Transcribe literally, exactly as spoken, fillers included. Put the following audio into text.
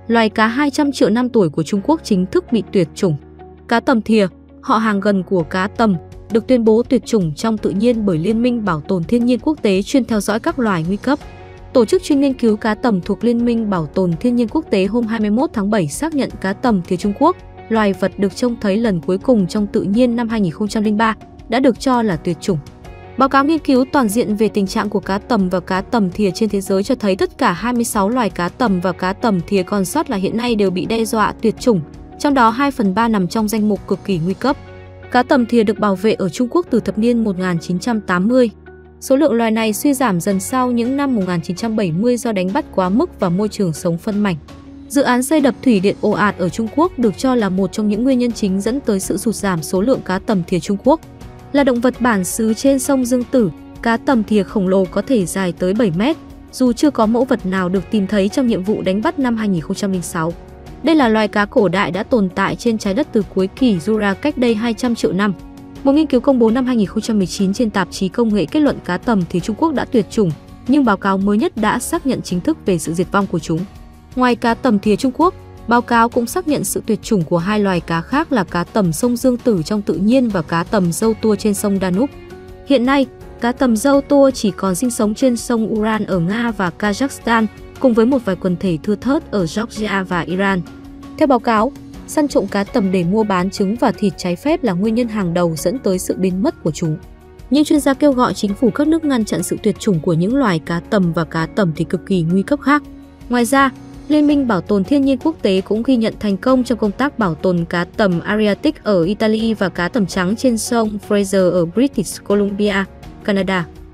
loài cá hai trăm triệu năm tuổi của Trung Quốc chính thức bị tuyệt chủng. Cá tầm thìa, họ hàng gần của cá tầm, được tuyên bố tuyệt chủng trong tự nhiên bởi Liên minh Bảo tồn Thiên nhiên Quốc tế chuyên theo dõi các loài nguy cấp. Tổ chức chuyên nghiên cứu cá tầm thuộc Liên minh Bảo tồn Thiên nhiên Quốc tế hôm hai mươi mốt tháng bảy xác nhận cá tầm thìa Trung Quốc, loài vật được trông thấy lần cuối cùng trong tự nhiên năm hai nghìn không trăm lẻ ba, đã được cho là tuyệt chủng. Báo cáo nghiên cứu toàn diện về tình trạng của cá tầm và cá tầm thìa trên thế giới cho thấy tất cả hai mươi sáu loài cá tầm và cá tầm thìa còn sót lại hiện nay đều bị đe dọa tuyệt chủng, trong đó hai phần ba nằm trong danh mục cực kỳ nguy cấp. Cá tầm thìa được bảo vệ ở Trung Quốc từ thập niên một nghìn chín trăm tám mươi. Số lượng loài này suy giảm dần sau những năm một nghìn chín trăm bảy mươi do đánh bắt quá mức và môi trường sống phân mảnh. Dự án xây đập thủy điện ồ ạt ở Trung Quốc được cho là một trong những nguyên nhân chính dẫn tới sự sụt giảm số lượng cá tầm thìa Trung Quốc. Là động vật bản xứ trên sông Dương Tử, cá tầm thìa khổng lồ có thể dài tới bảy mét, dù chưa có mẫu vật nào được tìm thấy trong nhiệm vụ đánh bắt năm hai nghìn không trăm lẻ sáu. Đây là loài cá cổ đại đã tồn tại trên trái đất từ cuối kỷ Jura cách đây hai trăm triệu năm. Một nghiên cứu công bố năm hai nghìn không trăm mười chín trên tạp chí Công nghệ kết luận cá tầm thìa Trung Quốc đã tuyệt chủng, nhưng báo cáo mới nhất đã xác nhận chính thức về sự diệt vong của chúng. Ngoài cá tầm thìa Trung Quốc, báo cáo cũng xác nhận sự tuyệt chủng của hai loài cá khác là cá tầm sông Dương Tử trong tự nhiên và cá tầm râu tua trên sông Danube. Hiện nay, cá tầm râu tua chỉ còn sinh sống trên sông Ural ở Nga và Kazakhstan, cùng với một vài quần thể thưa thớt ở Georgia và Iran. Theo báo cáo, săn trộm cá tầm để mua bán trứng và thịt trái phép là nguyên nhân hàng đầu dẫn tới sự biến mất của chúng. Nhưng chuyên gia kêu gọi chính phủ các nước ngăn chặn sự tuyệt chủng của những loài cá tầm và cá tầm thì cực kỳ nguy cấp khác. Ngoài ra, Liên minh Bảo tồn Thiên nhiên Quốc tế cũng ghi nhận thành công trong công tác bảo tồn cá tầm Adriatic ở Italy và cá tầm trắng trên sông Fraser ở British Columbia, Canada.